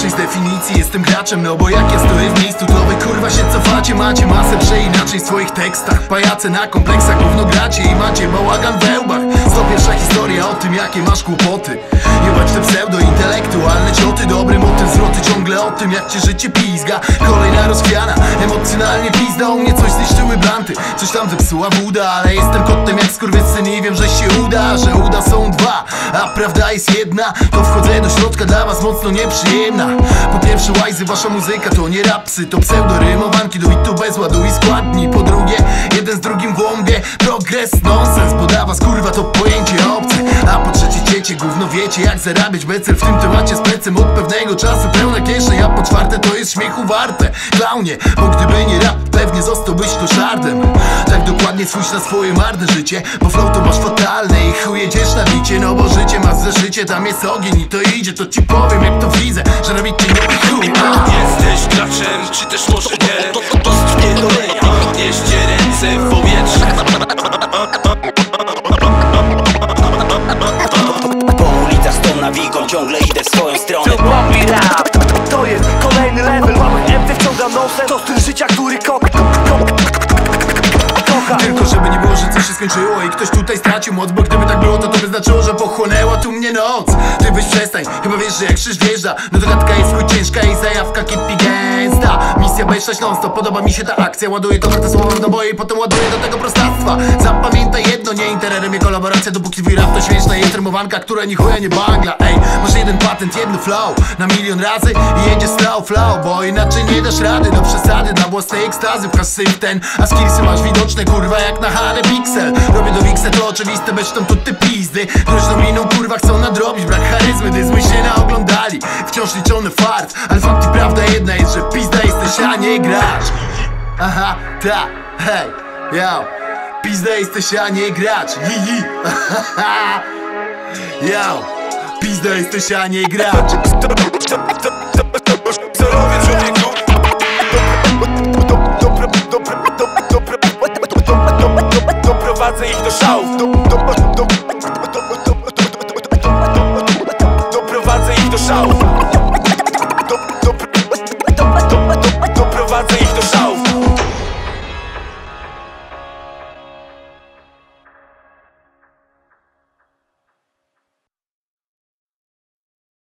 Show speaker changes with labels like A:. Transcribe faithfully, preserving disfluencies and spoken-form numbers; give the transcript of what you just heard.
A: inaczej z definicji jestem graczem. No bo jak ja stoję w miejscu, to wy kurwa się cofacie. Macie masę przeinaczeń w swoich tekstach. Pajace na kompleksach, gówno gracie i macie bałagan we łbach. Sto pierwsza historia o tym, jakie masz kłopoty. Jebać te pseudo-intelektualne cioty. Dobry motyw, zwroty ciągle o tym, jak cię życie pizga. Kolejna rozchwiana, emocjonalnie pizda. U mnie coś zniszczyły blanty, coś tam zepsuła woda. Ale jestem kotem jak skurwysyn i wiem, że się uda. Że uda są dwa, a prawda jest jedna. To wchodzę do środka, dla was mocno nieprzyjemna. Po pierwsze łajzy, wasza muzyka to nie rapsy, to pseudorymowanki do bitu bez ładu i składni. Po drugie, jeden z drugim w łąbie progres, nonsens, bo dla was kurwa to pojęcie obce. A po trzecie dziecię, gówno wiecie jak zarabiać bez cel w tym temacie z pecem od pewnego czasu pełna kieszeń. A po czwarte to jest śmiechu warte, klaunie, bo gdyby nie rap, pewnie zostałbyś koszardem. Tak dokładnie spójrz na swoje marne życie, bo flow to masz fatalne i chuj jedziesz na bicie. No bo życie masz za życie, tam jest ogień i to idzie. To ci powiem jak to widzę, że robić cię nie chuj.
B: Jesteś graczem, czy też może nie? To spierdolenia, podnieście ręce w powietrze.
C: Po ulicach z tą nawiką ciągle idę w swoją stronę.
D: To Bobby Rap, to jest kolejny level. Małych M C wciągam nosem. To styl życia, który ko ko ko kocha.
A: Tylko żeby nie było, że coś się skończyło i ktoś tutaj stracił moc. Bo gdyby tak było, to to by znaczyło, że pochłonęła tu mnie noc. Ty byś przestań, chyba wiesz, że jak krzyż wjeżdża, no to gadka jest chuj ciężka i zajawka kipi gęsta. Misja B sześć non stop, podoba mi się ta akcja. Ładuję to warte słowa w naboje i potem ładuję do tego prostactwa. Zapamiętaj jedno, nie intererem, nie kolaboracja. Dopóki twój rap to śmieszna jest rymowanka, która ni chuja nie bangla. Ej, masz jeden patent, jedno flow na milion razy i jedzie slow flow, bo inaczej nie dasz rady. Do przesady, dla własnej ekstazy pchasz syf ten, a skillsy masz widoczne kurwa jak na H D Pixel. Robię do Wixa to oczywiste, bez tam tu te pizdy. Groźną miną kurwa chcą nadrobić brak charyzmy, dyzmy się naoglądali. Wciąż liczony fart, ale fakt i prawda jedna jest, że pizda jesteś, a nie gracz. Aha, ta, hej, yo. Pizda jesteś, a nie gracz. Hi, yo. Pizda jesteś, a nie gracz.
B: Co robię człowieku? Doprowadzę ich do szałów. Doprowadzę ich do szałów.